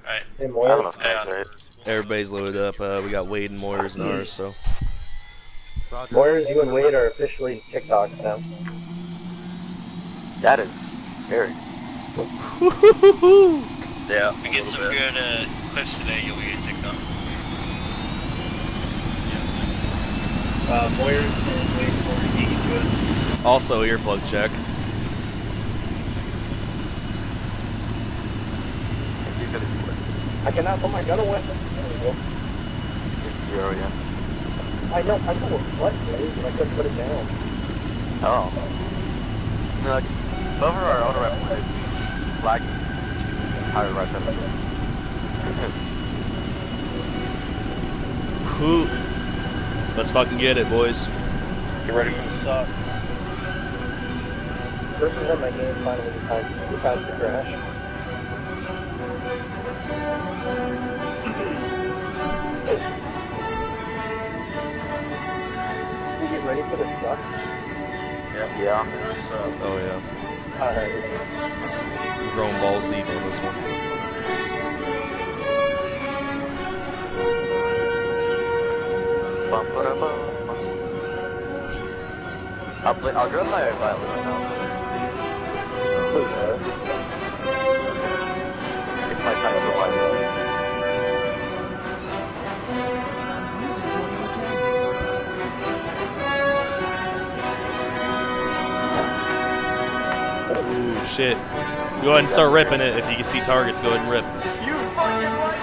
Alright. Hey, Moyers. Everybody's loaded up. We got Wade and Moyers in ours, so. Moyers, you and Wade are officially TikToks now. That is scary. Yeah. If we get some good clips today, you'll be getting TikTok. Moyers and Wade are eating to it. Also, earplug check. I cannot put my gun away. There we go. It's 0 again. I know what, Wade, but I couldn't put it down. Oh. No, like, over our auto rifle, flag higher right than Whew. Let's fucking get it, boys. Get ready for the suck. This is when my game finally decides to crash. You get ready for the suck? Yeah. Oh, yeah. Alright. We're growing balls deep on this one. I'll grab my violin now. It's my time to violin. Ooh, shit. Go ahead and start ripping it. If you can see targets, go ahead and rip. You fucking right,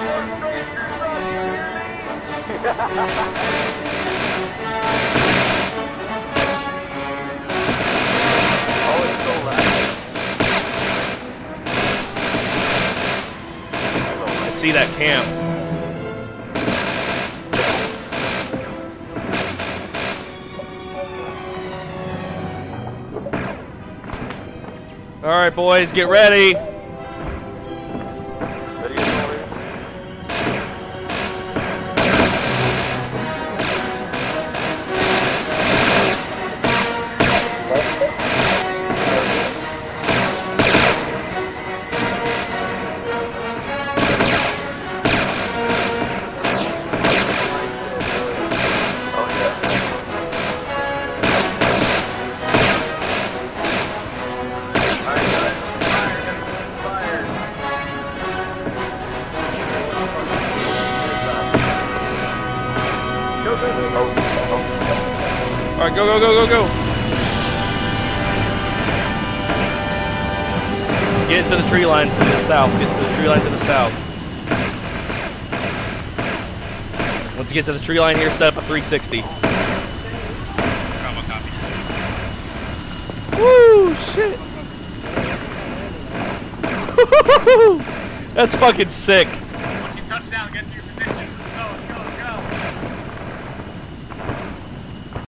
oh, it's so loud. I see that camp. Alright, boys, get ready. Alright, go, go, go, go, go! Get to the tree line to the south. Get to the tree line to the south. Once you get to the tree line here, set up a 360. Woo! Shit! That's fucking sick!